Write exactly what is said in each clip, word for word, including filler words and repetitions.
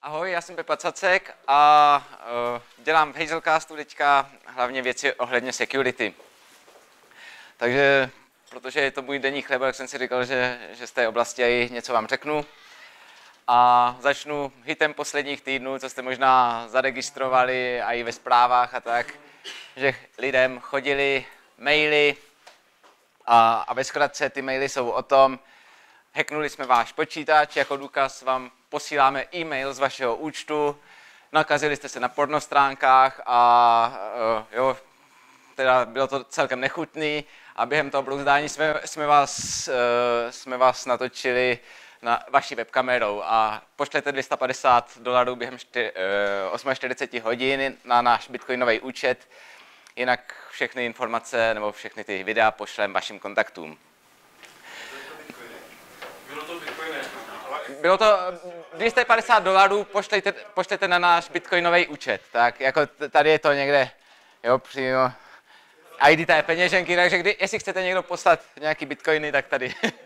Ahoj, já jsem Pepa Cacek a uh, dělám v Hazelcastu teďka hlavně věci ohledně security. Takže, protože je to můj denní chleba, tak jsem si říkal, že, že z té oblasti i něco vám řeknu. A začnu hitem posledních týdnů, co jste možná zaregistrovali a i ve zprávách a tak, že lidem chodili maily a, a ve zkratce ty maily jsou o tom, hacknuli jsme váš počítač, jako důkaz vám posíláme e-mail z vašeho účtu, nakazili jste se na pornostránkách a uh, jo, teda bylo to celkem nechutný a během toho brouzdání jsme, jsme, vás, uh, jsme vás natočili na vaší webkamerou a pošlete dvě stě padesát dolarů během čtyřiceti osm hodin na náš bitcoinový účet, jinak všechny informace nebo všechny ty videa pošlem vašim kontaktům. Bylo to dvě stě padesát dolarů, pošlejte, pošlejte na náš bitcoinový účet, tak jako tady je to někde, jo, přímo I D té peněženky, takže kdy, jestli chcete někdo poslat nějaký bitcoiny, tak tady. uh,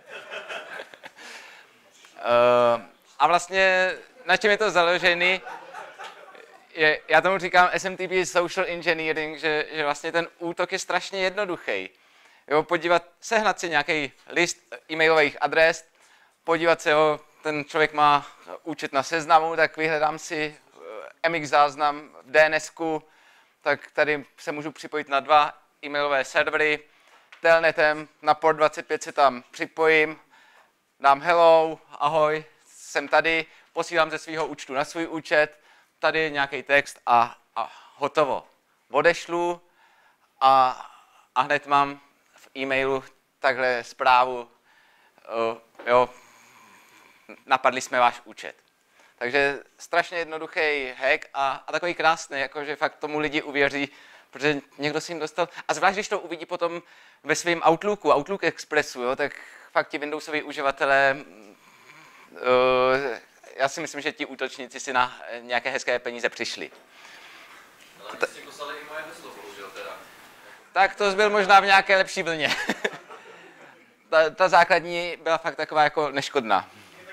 a vlastně na čem je to založený, je, já tomu říkám S M T P social engineering, že, že vlastně ten útok je strašně jednoduchý. Jo, podívat, sehnat si nějaký list e-mailových adres, podívat se, jo, ten člověk má účet na Seznamu, tak vyhledám si M X záznam v D N S ku, tak tady se můžu připojit na dva e-mailové servery, telnetem na port dvacet pět se tam připojím, dám hello, ahoj, jsem tady, posílám ze svého účtu na svůj účet, tady nějaký text a, a hotovo. Odešlu a, a hned mám v e-mailu takhle zprávu, uh, jo, napadli jsme váš účet. Takže strašně jednoduchý hack a, a takový krásný, jakože fakt tomu lidi uvěří, protože někdo si jim dostal, a zvlášť, když to uvidí potom ve svém Outlooku, Outlook Expressu, jo, tak fakt ti Windowsoví uživatelé, uh, já si myslím, že ti útočníci si na nějaké hezké peníze přišli. Ale ty jsi poslali i moje heslo, bohužel teda. Tak to byl možná v nějaké lepší vlně. ta, ta základní byla fakt taková jako neškodná.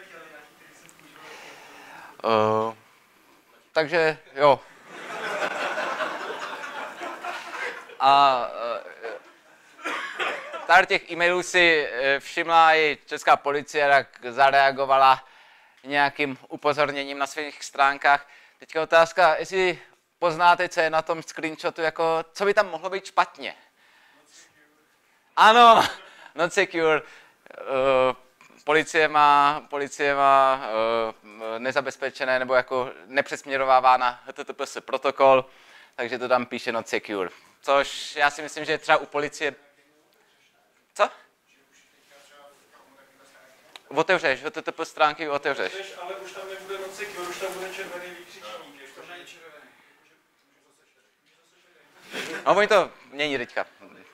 Uh, takže jo. A uh, tady těch e-mailů si všimla i česká policie, tak zareagovala nějakým upozorněním na svých stránkách. Teďka otázka, jestli poznáte, co je na tom screenshotu, jako, co by tam mohlo být špatně. Ano, not secure. Uh, Policie má, policie má uh, nezabezpečené nebo jako nepřesměrovává na H T T P S protokol, takže to tam píše not secure. Což já si myslím, že třeba u policie... Co? Otevřeš, H T T P stránky otevřeš. Ale už tam nebude not secure, už tam bude červený výkřičník. No oni to mění teďka.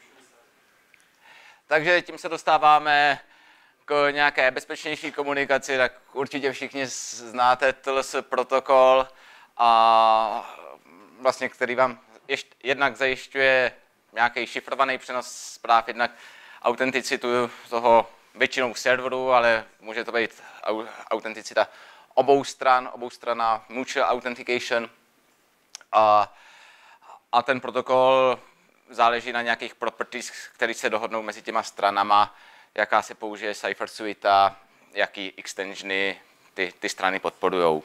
Takže tím se dostáváme k nějaké bezpečnější komunikaci, tak určitě všichni znáte T L S protokol, a vlastně, který vám ještě, jednak zajišťuje nějaký šifrovaný přenos zpráv, jednak autenticitu toho většinou serveru, ale může to být autenticita obou stran, oboustranná mutual authentication. A, a ten protokol záleží na nějakých properties, které se dohodnou mezi těma stranama, jaká se použije Cypher Suite, jaký extensiony ty, ty strany podporujou.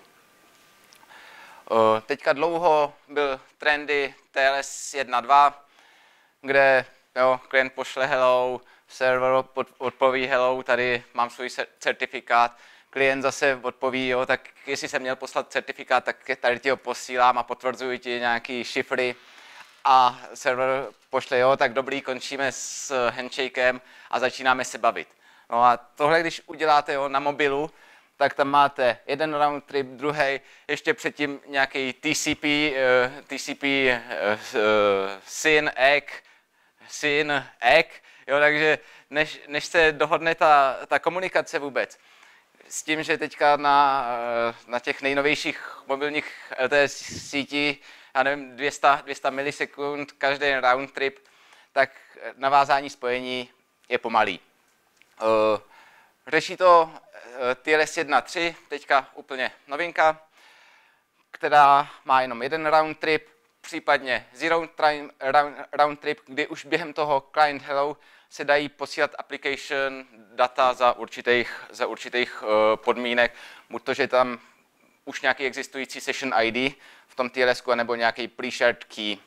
Teďka dlouho byl trendy T L S jedna dva, kde jo, klient pošle hello, server odpoví hello, tady mám svůj certifikát, klient zase odpoví, jo, tak jestli jsem měl poslat certifikát, tak tady ti ho posílám a potvrzuji ti nějaký šifry. A server pošle, jo, tak dobrý, končíme s handshakem a začínáme se bavit. No a tohle, když uděláte, jo, na mobilu, tak tam máte jeden round trip, druhý, ještě předtím nějaký T C P, uh, T C P uh, SYN, egg, SYN, egg, jo, takže než, než se dohodne ta, ta komunikace vůbec, s tím, že teďka na, na těch nejnovějších mobilních L T E sítí, já nevím, dvě stě milisekund každý round trip, tak navázání spojení je pomalý. Řeší to T L S jedna tři, teďka úplně novinka. která má jenom jeden round trip, případně zero time round, round trip, kdy už během toho client hello se dají posílat application data za určitých, za určitých uh, podmínek, buď to, že tam už nějaký existující session I D v tom T L S ku, nebo nějaký pre-shared key.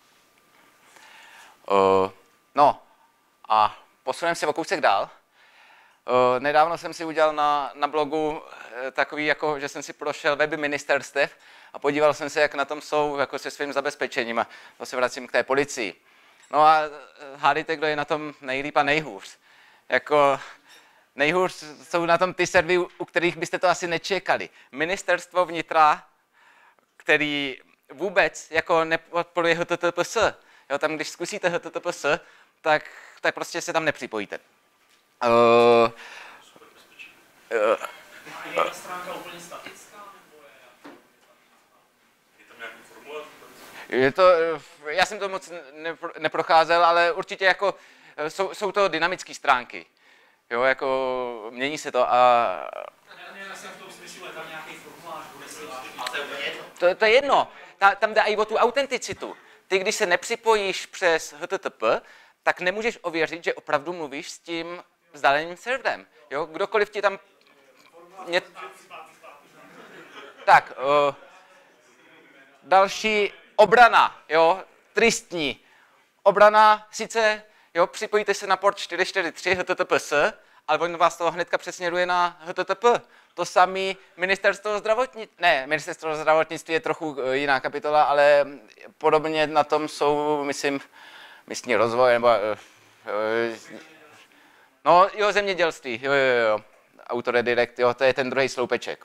Uh, no a posuneme se o kousek dál. Uh, nedávno jsem si udělal na, na blogu uh, takový, jako, že jsem si prošel weby ministerstev a podíval jsem se, jak na tom jsou jako se svým zabezpečením, a to se vracím k té policii. No a hádejte, kdo je na tom nejlíp a nejhůř. Jako nejhůř jsou na tom ty servery, u kterých byste to asi nečekali. Ministerstvo vnitra, který vůbec jako nepodporuje H T T P S. Jo, tam, když zkusíte H T T P S, tak, tak prostě se tam nepřipojíte. Uh, uh, Je ta stránka úplně statická? Nebo je... je tam nějaký formulář? Je to, já jsem to moc nepro, neprocházel, ale určitě jako jsou, jsou to dynamické stránky. Jo, jako mění se to a... Ne, já jsem v tom smyslu, je tam nějaký formulář, bude se to, to je jedno. Ta, tam jde i o tu autenticitu. Ty, když se nepřipojíš přes H T T P, tak nemůžeš ověřit, že opravdu mluvíš s tím vzdáleným serverem. Jo, kdokoliv ti tam... Mě... Tak, uh, další obrana, jo, tristní. Obrana, sice, jo, připojíte se na port čtyři čtyři tři H T T P S, ale on vás toho hnedka přesměruje na H T T P. To samé ministerstvo zdravotnictví, ne, ministerstvo zdravotnictví je trochu jiná kapitola, ale podobně na tom jsou, myslím, místní rozvoj, nebo, no jo, zemědělství, jo, jo, jo, Autoredirect, jo, to je ten druhý sloupeček.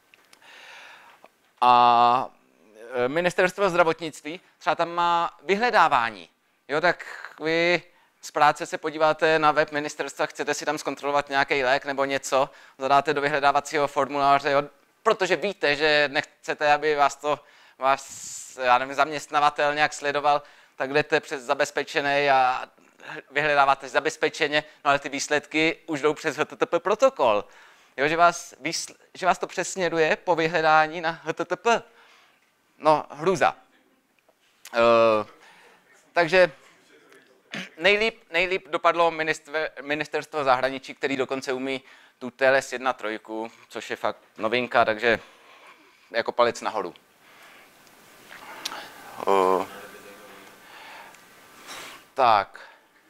A ministerstvo zdravotnictví třeba tam má vyhledávání, jo, tak vy z práce se podíváte na web ministerstva, chcete si tam zkontrolovat nějaký lék nebo něco, zadáte do vyhledávacího formuláře, jo, protože víte, že nechcete, aby vás to, vás, já nevím, zaměstnavatel nějak sledoval, tak jdete přes zabezpečený a vyhledáváte zabezpečeně, no ale ty výsledky už jdou přes H T T P protokol, jo, že, vás, výsl, že vás to přesměruje po vyhledání na H T T P. No, hrůza. Uh, takže nejlíp, nejlíp dopadlo ministerstvo zahraničí, který dokonce umí tu T L S jedna tři, což je fakt novinka, takže jako palec nahoru. Uh, tak.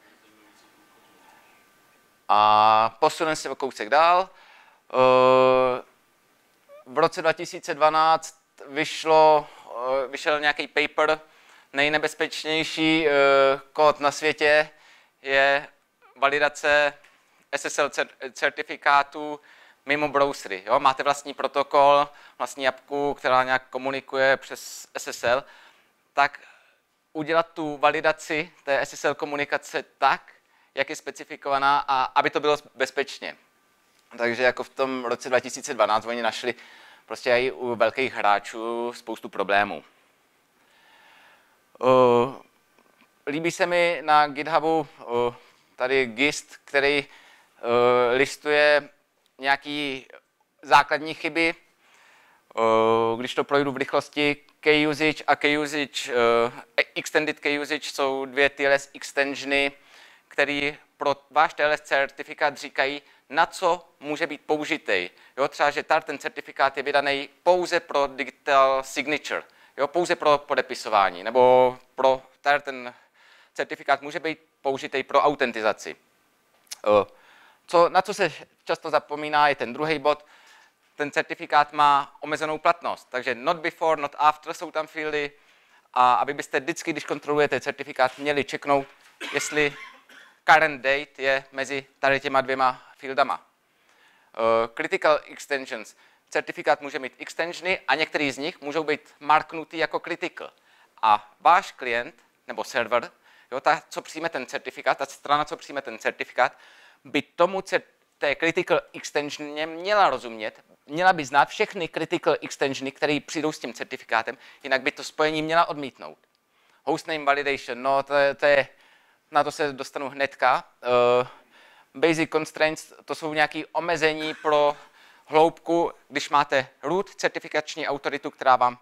A posuneme se o kousek dál. Uh, v roce dva tisíce dvanáct vyšlo, uh, vyšel nějaký paper, nejnebezpečnější uh, kód na světě je validace S S L certifikátů mimo browsery. Jo? Máte vlastní protokol, vlastní apku, která nějak komunikuje přes S S L, tak udělat tu validaci té S S L komunikace tak, jak je specifikovaná, a aby to bylo bezpečně. Takže jako v tom roce dva tisíce dvanáct oni našli prostě i u velkých hráčů spoustu problémů. Uh, líbí se mi na GitHubu uh, tady gist, který uh, listuje nějaký základní chyby. Uh, když to projdu v rychlosti, K-usage a K-usage, uh, extended K-usage jsou dvě T L S extensiony, které pro váš T L S certifikát říkají, na co může být použitý. Jo, třeba, že tady ten certifikát je vydaný pouze pro digital signature, jo, pouze pro podepisování, nebo pro tady ten certifikát může být použitý pro autentizaci. Co, na co se často zapomíná, je ten druhý bod. Ten certifikát má omezenou platnost, takže not before, not after jsou tam fieldy, a aby byste vždycky, když kontrolujete certifikát, měli checknout, jestli current date je mezi tady těma dvěma fieldama. Uh, critical extensions. Certifikát může mít extensiony a některý z nich můžou být marknutý jako critical. A váš klient nebo server, jo, ta, co přijme ten certifikát, ta strana, co přijme ten certifikát, by tomu té critical extensioně měla rozumět, měla by znát všechny critical extensiony, které přijdou s tím certifikátem, jinak by to spojení měla odmítnout. Hostname validation, no to je, to je na to se dostanu hnedka. Uh, basic constraints, to jsou nějaké omezení pro hloubku, když máte root certifikační autoritu, která vám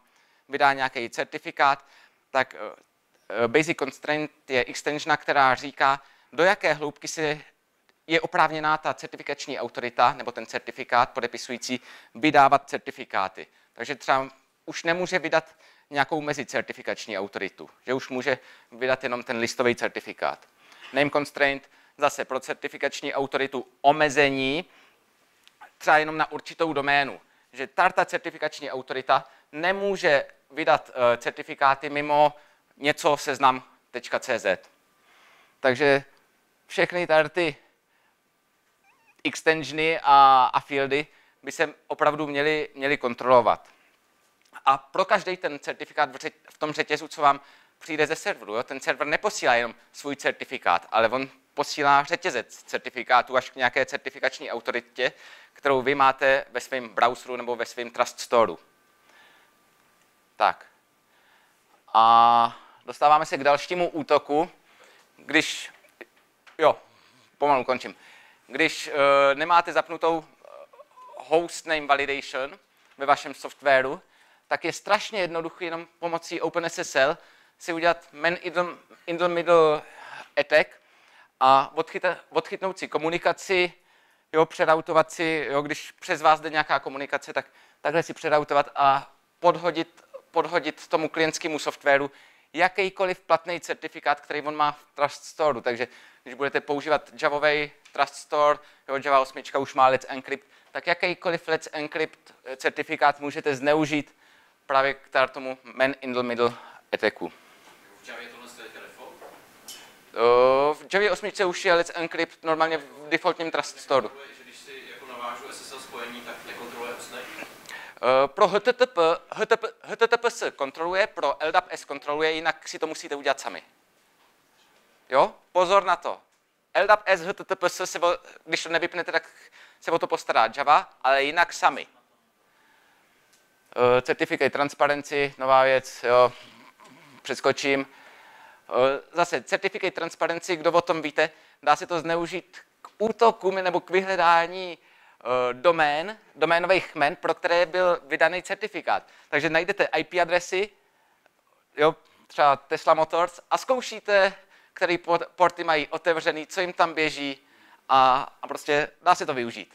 vydá nějaký certifikát, tak basic constraint je extensiona, která říká, do jaké hloubky si je oprávněná ta certifikační autorita nebo ten certifikát podepisující vydávat certifikáty. Takže třeba už nemůže vydat nějakou mezicertifikační autoritu, že už může vydat jenom ten listový certifikát. Name constraint zase pro certifikační autoritu omezení třeba jenom na určitou doménu, že ta certifikační autorita nemůže vydat uh, certifikáty mimo něco seznam tečka cé zet. Takže všechny tady ty extensiony a, a fieldy by se opravdu měly, měly kontrolovat. A pro každý ten certifikát v, řet, v tom řetězu, co vám přijde ze serveru, jo? Ten server neposílá jenom svůj certifikát, ale on posílá řetězec certifikátů až k nějaké certifikační autoritě, kterou vy máte ve svém browseru nebo ve svém Trust Storeu. Tak. A dostáváme se k dalšímu útoku, když, jo, pomalu končím, když uh, nemáte zapnutou hostname validation ve vašem softwaru, tak je strašně jednoduché jenom pomocí OpenSSL si udělat man in the middle attack a odchyt, odchytnout si komunikaci, jo, přeroutovat si, jo, když přes vás jde nějaká komunikace, tak takhle si přeroutovat a podhodit, podhodit tomu klientskému softwaru jakýkoliv platný certifikát, který on má v Trust Storeu. Takže když budete používat javový Trust Store, jo, Java osm už má Let's Encrypt, tak jakýkoliv Let's Encrypt certifikát můžete zneužít právě k tomu man in the middle attacku. V Javě tohle je default? V Javě osm už je Let's Encrypt normálně v defaultním Trust Storeu. Když si jako navážu S S L spojení, tak nekontroluje hostname? Pro H T T P, H T T P, H T T P S kontroluje, pro L D A P S kontroluje, jinak si to musíte udělat sami. Jo? Pozor na to. L D A P S, H T T P S, se o, když to nevypnete, tak se o to postará Java, ale jinak sami. Uh, certificate transparency, nová věc, jo, přeskočím. Uh, zase, certificate transparency, kdo o tom víte, dá se to zneužít k útokům nebo k vyhledání uh, domén, doménových jmen, pro které byl vydaný certifikát. Takže najdete I P adresy, jo, třeba Tesla Motors, a zkoušíte, který porty mají otevřený, co jim tam běží, a, a prostě dá se to využít.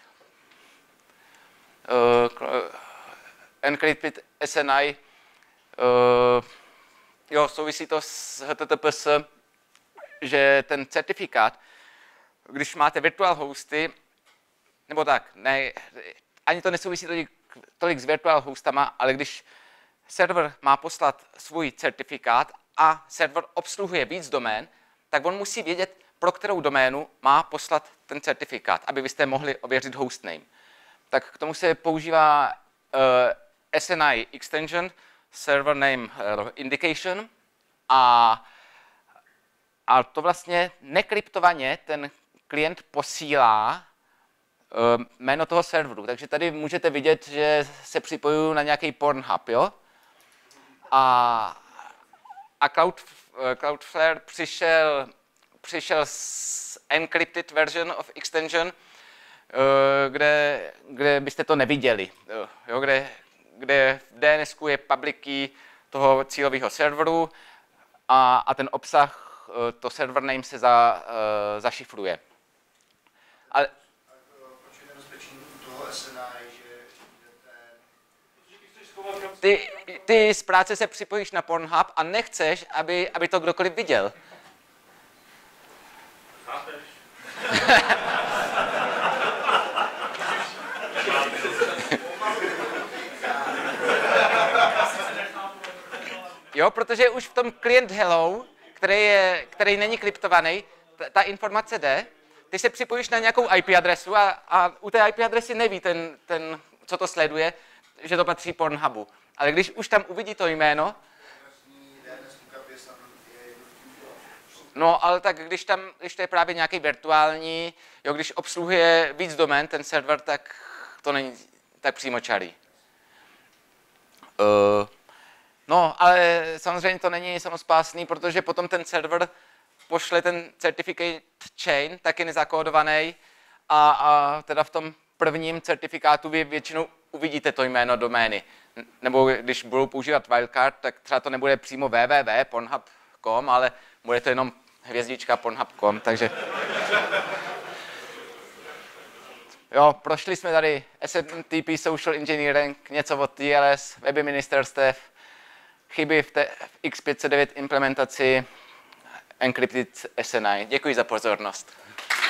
Uh, Encrypted S N I, uh, jo, souvisí to s H T T P S, že ten certifikát, když máte virtual hosty, nebo tak, ne, ani to nesouvisí tolik, tolik s virtual hostama, ale když server má poslat svůj certifikát a server obsluhuje víc domén, tak on musí vědět, pro kterou doménu má poslat ten certifikát, aby byste mohli ověřit hostname. Tak k tomu se používá uh, S N I extension, server name indication, a, a to vlastně nekryptovaně ten klient posílá uh, jméno toho serveru. Takže tady můžete vidět, že se připojuju na nějaký Pornhub, jo? A, a Cloud, uh, Cloudflare přišel, přišel s encrypted version of extension, uh, kde, kde byste to neviděli, uh, jo? Kde, kde v D N S ku je public key toho cílového serveru a, a ten obsah, to server name se za, uh, zašifruje. Ale proč je nebezpečný toho S N I, že ty, ty z práce se připojíš na Pornhub a nechceš, aby, aby to kdokoliv viděl. Chápeš? Jo, protože už v tom client hello, který, je, který není kryptovaný, ta, ta informace jde, ty se připojíš na nějakou I P adresu a, a u té I P adresy neví ten, ten, co to sleduje, že to patří Pornhubu. Ale když už tam uvidí to jméno, no ale tak když tam, když to je právě nějaký virtuální, jo, když obsluhuje víc domén ten server, tak to není tak přímočarý. Uh, No, ale samozřejmě to není samospásný, protože potom ten server pošle ten certificate chain, taky nezakódovaný, a, a teda v tom prvním certifikátu vy většinou uvidíte to jméno domény. Nebo když budou používat wildcard, tak třeba to nebude přímo www tečka pornhub tečka com, ale bude to jenom hvězdička pornhub tečka com, takže... Jo, prošli jsme tady S M T P Social Engineering, něco od T L S, weby ministerstev, chyby v, te, v X pět set devět implementaci, Encrypted S N I. Děkuji za pozornost.